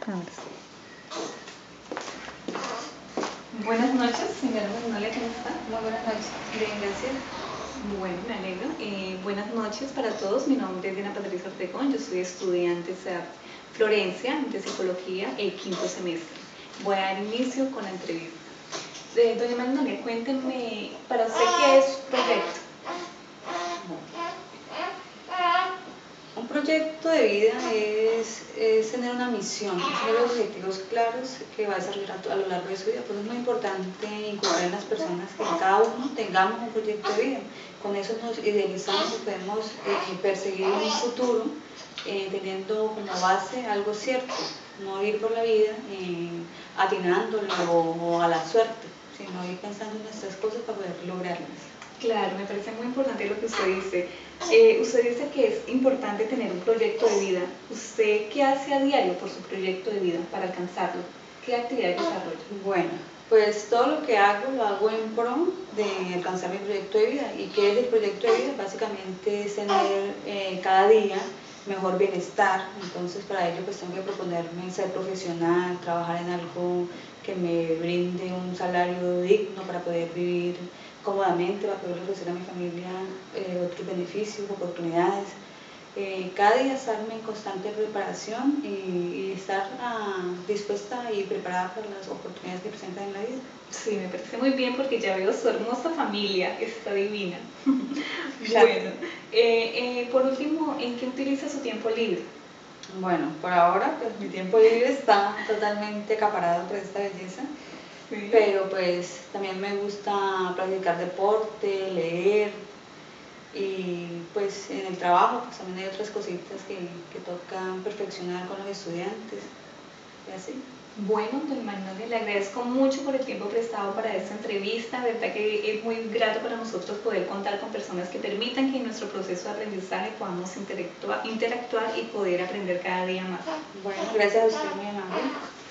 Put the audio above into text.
Ahora sí. Buenas noches, señora Magnolia, ¿cómo está? Muy buenas noches. Bien, gracias. Bueno, me alegro. Buenas noches para todos. Mi nombre es Diana Patricia Ortegón. Yo soy estudiante de Florencia de Psicología, el quinto semestre. Voy a dar inicio con la entrevista. Doña Magnolia, cuéntenme, ¿para usted qué es su proyecto? Un proyecto de vida es tener una misión, tener los objetivos claros que va a desarrollar a lo largo de su vida. Por eso es muy importante inculcar en las personas que cada uno tengamos un proyecto de vida. Con eso nos idealizamos y podemos perseguir un futuro teniendo como base algo cierto, no ir por la vida atinándole o a la suerte, sino ir pensando en nuestras cosas para poder lograrlas. Claro, me parece muy importante lo que usted dice. Usted dice que es importante tener un proyecto de vida. ¿Usted qué hace a diario por su proyecto de vida para alcanzarlo? ¿Qué actividades desarrolla? Bueno, pues todo lo que hago lo hago en pro de alcanzar mi proyecto de vida. ¿Y qué es el proyecto de vida? Básicamente es tener cada día mejor bienestar. Entonces para ello pues tengo que proponerme ser profesional, trabajar en algo que me brinde un salario digno para poder vivir cómodamente, para poder ofrecer a mi familia otros beneficios, oportunidades. Cada día estarme en constante preparación y estar dispuesta y preparada para las oportunidades que presentan en la vida. Sí, me parece muy bien porque ya veo su hermosa familia, está divina. Claro. Bueno, por último, ¿en qué utiliza su tiempo libre? Bueno, por ahora pues mi tiempo libre está totalmente acaparado por esta belleza, Sí. pero pues también me gusta practicar deporte, leer y pues en el trabajo pues también hay otras cositas que tocan perfeccionar con los estudiantes y así. Bueno, doña Magnolia, le agradezco mucho por el tiempo prestado para esta entrevista. De verdad que es muy grato para nosotros poder contar con personas que permitan que en nuestro proceso de aprendizaje podamos interactuar y poder aprender cada día más. Bueno, gracias a usted, muy amable.